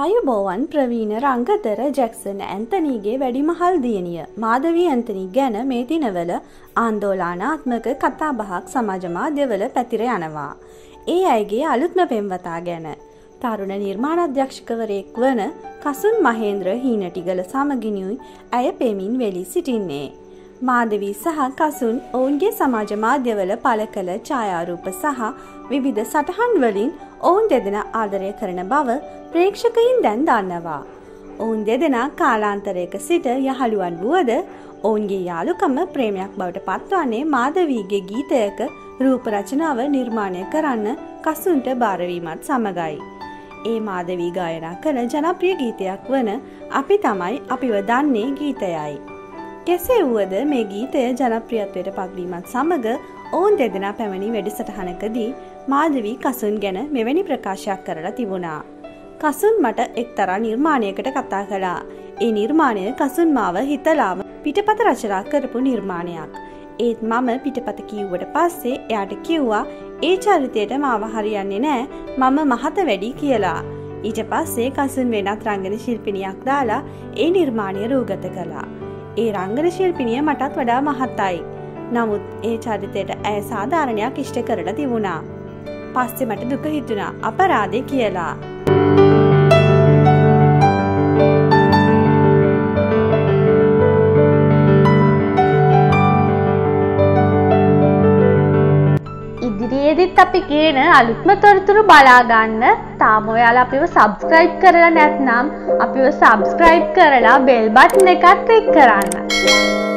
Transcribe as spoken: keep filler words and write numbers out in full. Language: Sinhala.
ආයුබෝවන් ප්‍රවීණ රංගතර ජැක්සන් ඇන්තනීගේ වැඩිමහල් දියණිය මාධවී ඇන්තනී ගැන මේ දිනවල ආందోලනාත්මක කතාබහක් සමාජ මාධ්‍යවල පැතිර යනවා. ඒ අයගේ අලුත්ම පෙම්වතා ගැන. තරුණ නිර්මාණාධ්‍යක්ෂකවරයෙක් වන කසුන් මහේන්ද්‍ර හීනටිගල සමගිනුයි ඇය පෙමින් වෙලී සිටින්නේ. මාධවී සහ කසුන් ඔවුන්ගේ සමාජ මාධ්‍යවල පළ කළ ඡායාරූප සහ විවිධ සටහන් වලින් ඔවුන් දෙදෙනා ආදරය කරන බව ප්‍රේක්ෂකයින් දැන් දන්නවා. ඔවුන් දෙදෙනා කාලාන්තරයක සිට යහළුවන් වුවද ඔවුන්ගේ යාළුකම ප්‍රේමයක් බවට පත්වන්නේ මාධවීගේ ගීතයක රූප රචනාව නිර්මාණය කරන්න කසුන්ට බාරවීමත් සමගයි. ඒ මාධවී ගායනා කළ ජනප්‍රිය ගීතයක් වන අපි තමයි අපිව දන්නේ ගීතයයි. කෙසේ වුවද මේ ගීතය ජනප්‍රියත්වයට පත්වීමත් සමග ඔවුන් දෙදෙනා පැමිණි වැඩසටහනකදී මාධවී කසුන් ගැන මෙවැනි ප්‍රකාශයක් කරලා තිබුණා. කසුන් මට එක්තරා නිර්මාණයකට කතා කළා. ඒ නිර්මාණය කසුන් මාව හිතලාම පිටපත රචනා කරපු නිර්මාණයක්. ඒත් මම පිටපත කිව්වට පස්සේ එයාට කිව්වා ඒ චරිතයට මාව හරියන්නේ නෑ මම මහත වැඩි කියලා. ඊට පස්සේ කසුන් වෙනත් රංගන ශිල්පිනියක් දාලා ඒ නිර්මාණය රූගත කළා. ඒ රංගන ශිල්පිනිය මටත් වඩා මහතයි. නමුත් ඒ චරිතයට ඇය සාධාරණයක් ඉෂ්ට කරලා තිබුණා. පස්සේ මට දුක හිතුණා අපරාධේ කියලා. ඉදිරියේදීත් අපි කියන අලුත්ම තොරතුරු බලා ගන්න තාම ඔයාලා අපිව subscribe කරලා නැත්නම් අපිව subscribe කරලා bell button එකත් click කරන්න.